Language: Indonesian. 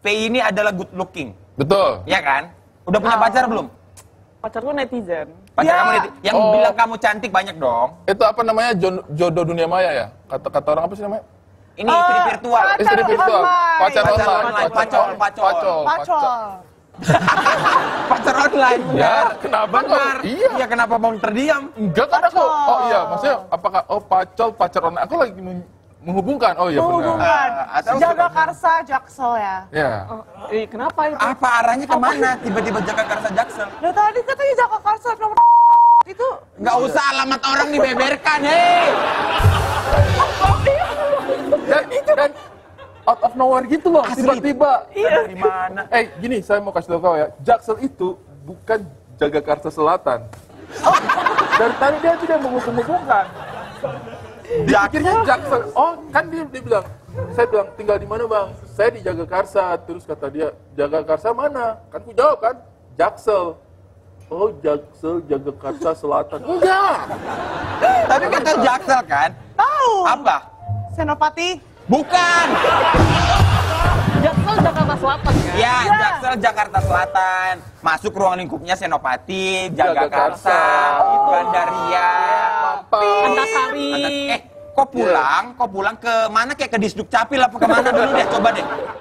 PI ini adalah good looking. Betul. Ya kan? Udah punya pacar belum? Pacarku netizen. Pacar kamu yang bilang kamu cantik banyak dong. Itu apa namanya? Jodoh dunia maya ya? Kata orang apa sih namanya? Ini istri virtual. Istri virtual. Pacar online. Pacol. Pacar online, benar. Ya, kenapa kok? Iya, kenapa bang terdiam? Enggak kan aku. Oh iya, maksudnya apakah pacar online? Aku lagi menghubungkan. Oh iya benar. Jaga Karsa Jaksel ya. Ya. Kenapa itu? Apa arahnya kemana? Tiba-tiba Jaga Karsa Jaksel. Loh tadi katanya Jaga Karsa nomor itu. Nggak usah alamat orang dibeberkan, hei. Dan out of nowhere gitu loh, tiba-tiba. Iya. Di mana? Gini, saya mau kasih tahu kau ya. Jaksel itu bukan Jagakarsa Selatan. Dari tadi dia sudah menghubung-hubungkan. Dia pikirnya Jaksel. Oh, kan dia bilang. Saya bilang, tinggal di mana bang? Saya di Jagakarsa. Terus kata dia, Jagakarsa mana? Kan ku jawab kan, Jaksel. Oh, Jaksel, Jagakarsa Selatan. Enggak. Tapi kata Jaksel kan? Tahu. Apa? Senopati. Bukan. Jaksel Jakarta Selatan kan? Ya, Jaksel Jakarta Selatan. Masuk ruang lingkupnya Senopati, Jagakarsa, Gandaria, Antasari. kok pulang ke mana kayak ke Disduk Capil apa kemana dulu deh, coba deh.